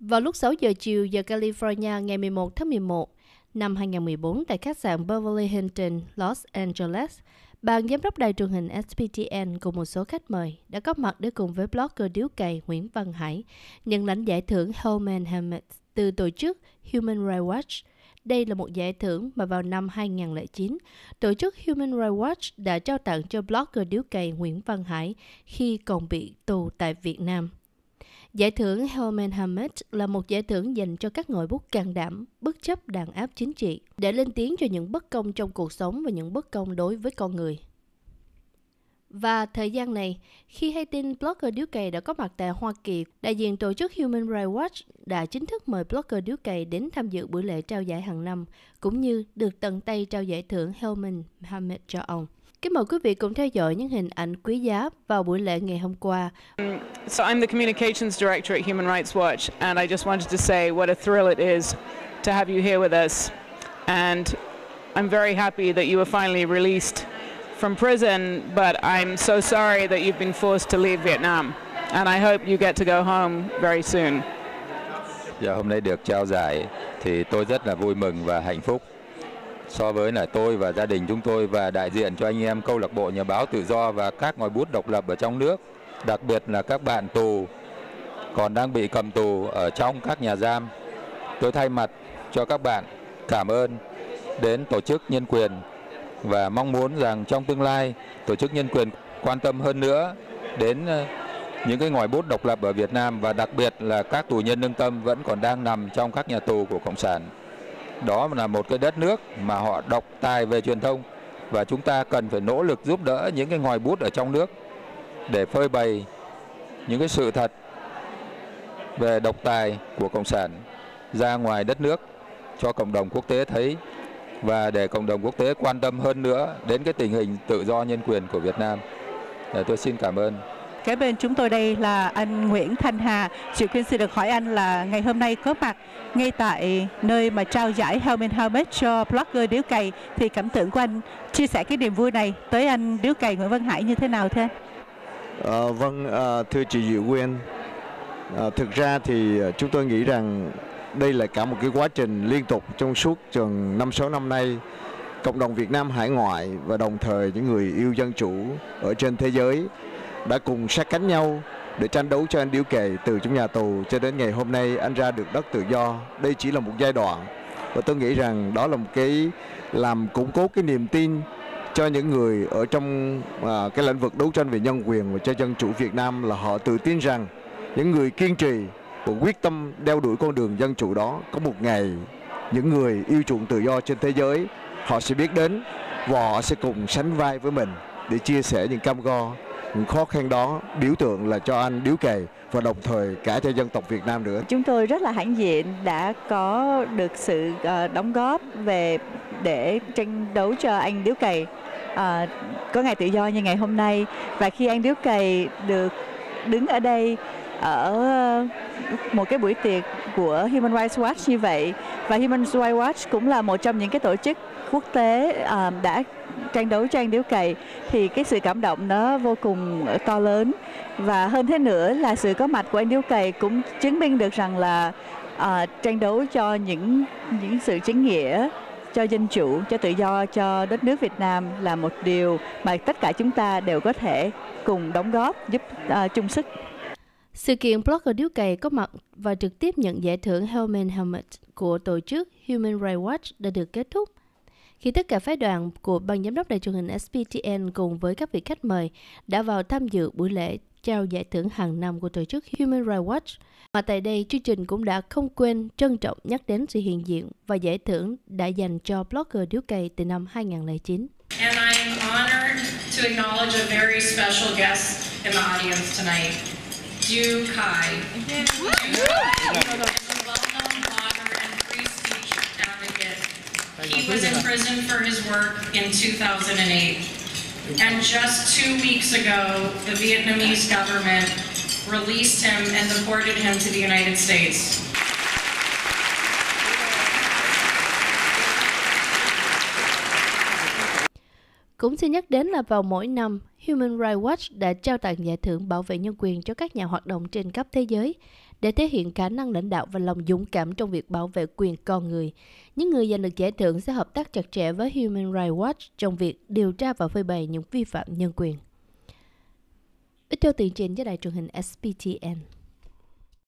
Vào lúc 6 giờ chiều giờ California ngày 11 tháng 11 năm 2014 tại khách sạn Beverly Hilton, Los Angeles, ban giám đốc đài truyền hình SPTN cùng một số khách mời đã có mặt để cùng với blogger điếu cày Nguyễn Văn Hải nhận lãnh giải thưởng Hellman Helmet từ tổ chức Human Rights Watch. Đây là một giải thưởng mà vào năm 2009, tổ chức Human Rights Watch đã trao tặng cho blogger điếu cày Nguyễn Văn Hải khi còn bị tù tại Việt Nam. Giải thưởng Hellman Helmet là một giải thưởng dành cho các ngòi bút can đảm, bất chấp đàn áp chính trị, để lên tiếng cho những bất công trong cuộc sống và những bất công đối với con người. Và thời gian này, khi hay tin blogger điếu cày đã có mặt tại Hoa Kỳ, đại diện tổ chức Human Rights Watch đã chính thức mời blogger điếu cày đến tham dự buổi lễ trao giải hàng năm, cũng như được tận tay trao giải thưởng Hellman Helmet cho ông. Kính mời quý vị cùng theo dõi những hình ảnh quý giá vào buổi lễ ngày hôm qua. So I'm the Communications Director at Human Rights Watch, and I just wanted to say what a thrill it is to have you here with us. And I'm very happy that you were finally released from prison, but I'm so sorry that you've been forced to leave Vietnam. And I hope you get to go home very soon. Dạ, hôm nay được trao giải thì tôi rất là vui mừng và hạnh phúc. So với là tôi và gia đình chúng tôi và đại diện cho anh em câu lạc bộ nhà báo tự do và các ngòi bút độc lập ở trong nước, đặc biệt là các bạn tù còn đang bị cầm tù ở trong các nhà giam. Tôi thay mặt cho các bạn cảm ơn đến tổ chức nhân quyền và mong muốn rằng trong tương lai tổ chức nhân quyền quan tâm hơn nữa đến những cái ngòi bút độc lập ở Việt Nam, và đặc biệt là các tù nhân lương tâm vẫn còn đang nằm trong các nhà tù của Cộng sản. Đó là một cái đất nước mà họ độc tài về truyền thông, và chúng ta cần phải nỗ lực giúp đỡ những cái ngòi bút ở trong nước để phơi bày những cái sự thật về độc tài của Cộng sản ra ngoài đất nước cho cộng đồng quốc tế thấy, và để cộng đồng quốc tế quan tâm hơn nữa đến cái tình hình tự do nhân quyền của Việt Nam. Tôi xin cảm ơn. Kế bên chúng tôi đây là anh Nguyễn Thanh Hà. Chị Quyên xin được hỏi anh là ngày hôm nay có mặt ngay tại nơi mà trao giải Hellman Helmet cho blogger điếu cày, thì cảm tưởng của anh chia sẻ cái niềm vui này tới anh điếu cày Nguyễn Văn Hải như thế nào thưa anh? Thưa chị Diệu Quyên, thực ra thì chúng tôi nghĩ rằng đây là cả một cái quá trình liên tục trong suốt chừng 5-6 năm nay. Cộng đồng Việt Nam hải ngoại và đồng thời những người yêu dân chủ ở trên thế giới đã cùng sát cánh nhau để tranh đấu cho anh điếu cày từ trong nhà tù cho đến ngày hôm nay anh ra được đất tự do. Đây chỉ là một giai đoạn, và tôi nghĩ rằng đó là một cái làm củng cố cái niềm tin cho những người ở trong cái lĩnh vực đấu tranh về nhân quyền và cho dân chủ Việt Nam, là họ tự tin rằng những người kiên trì và quyết tâm đeo đuổi con đường dân chủ đó, có một ngày những người yêu chuộng tự do trên thế giới họ sẽ biết đến và họ sẽ cùng sánh vai với mình để chia sẻ những cam go, những khó khăn đó, biểu tượng là cho anh điếu cày và đồng thời cả cho dân tộc Việt Nam nữa. Chúng tôi rất là hãnh diện đã có được sự đóng góp về để tranh đấu cho anh điếu cày có ngày tự do như ngày hôm nay. Và khi anh điếu cày được đứng ở đây ở một cái buổi tiệc của Human Rights Watch như vậy, và Human Rights Watch cũng là một trong những cái tổ chức quốc tế đã tranh đấu cho anh điếu cày, thì cái sự cảm động nó vô cùng to lớn. Và hơn thế nữa là sự có mặt của anh điếu cày cũng chứng minh được rằng là tranh đấu cho những sự chính nghĩa, cho dân chủ, cho tự do, cho đất nước Việt Nam là một điều mà tất cả chúng ta đều có thể cùng đóng góp, giúp chung sức. Sự kiện blogger điếu cày có mặt và trực tiếp nhận giải thưởng Hellman Helmet của tổ chức Human Rights Watch đã được kết thúc, khi tất cả phái đoàn của ban giám đốc đài truyền hình SPTN cùng với các vị khách mời đã vào tham dự buổi lễ trao giải thưởng hàng năm của tổ chức Human Rights Watch. Mà tại đây, chương trình cũng đã không quên trân trọng nhắc đến sự hiện diện và giải thưởng đã dành cho blogger điếu cày từ năm 2009. And I'm honored to acknowledge a very special guest in the audience tonight, Điếu Cày. He was in prison for his work in 2008. And just 2 weeks ago, the Vietnamese government released him and deported him to the United States. Cũng xin nhắc đến là vào mỗi năm, Human Rights Watch đã trao tặng giải thưởng bảo vệ nhân quyền cho các nhà hoạt động trên khắp thế giới để thể hiện khả năng lãnh đạo và lòng dũng cảm trong việc bảo vệ quyền con người. Những người giành được giải thưởng sẽ hợp tác chặt chẽ với Human Rights Watch trong việc điều tra và phơi bày những vi phạm nhân quyền. Ít theo tường trình cho đài truyền hình SPTN.